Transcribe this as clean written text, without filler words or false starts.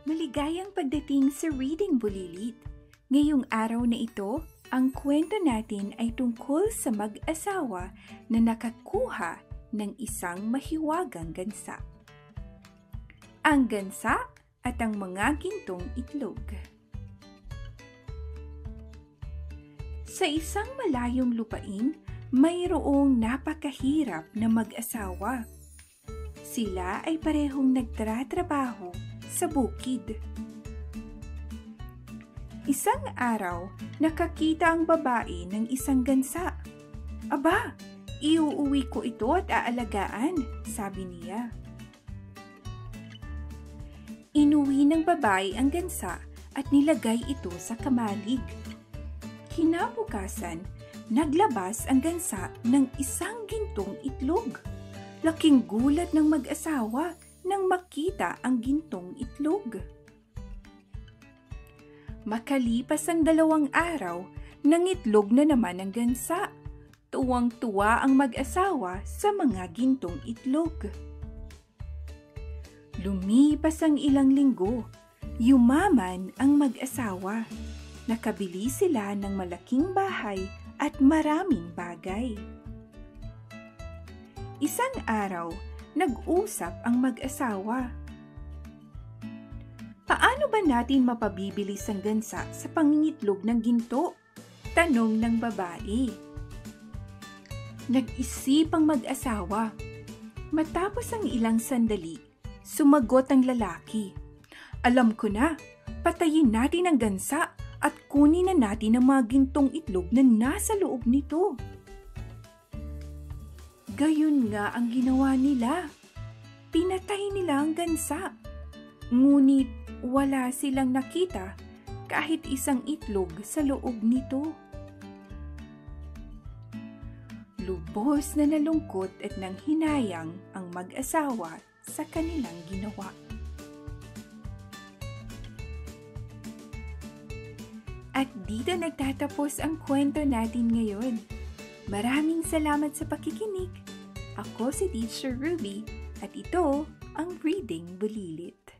Maligayang pagdating sa Reading Bulilit. Ngayong araw na ito, ang kwento natin ay tungkol sa mag-asawa na nakakuha ng isang mahiwagang gansa. Ang gansa at ang mga gintong itlog. Sa isang malayong lupain, mayroong napakahirap na mag-asawa. Sila ay parehong nagtratrabaho sa bukid. Isang araw, nakakita ang babae ng isang gansa. "Aba, iuuwi ko ito at aalagaan," sabi niya. Inuwi ng babae ang gansa at nilagay ito sa kamalig. Kinabukasan, naglabas ang gansa ng isang gintong itlog. Laking gulat ng mag-asawa nang makita ang gintong itlog. Makalipas ang 2 araw, nangitlog na naman ang gansa. Tuwang-tuwa ang mag-asawa sa mga gintong itlog. Lumipas ang ilang linggo, yumaman ang mag-asawa. Nakabili sila ng malaking bahay at maraming bagay. Isang araw, nag-usap ang mag-asawa. "Paano ba natin mapabibilis ang gansa sa pangingitlog ng ginto?" tanong ng babae. Nag-isip ang mag-asawa. Matapos ang ilang sandali, sumagot ang lalaki. "Alam ko na, patayin natin ang gansa at kunin na natin ang mga gintong itlog na nasa loob nito." Gayon nga ang ginawa nila. Pinatay nila ang gansa. Ngunit wala silang nakita kahit isang itlog sa loob nito. Lubos na nalungkot at nanghinayang ang mag-asawa sa kanilang ginawa. At dito nagtatapos ang kwento natin ngayon. Maraming salamat sa pakikinig. Ako si Teacher Ruby at ito ang Reading Bulilit.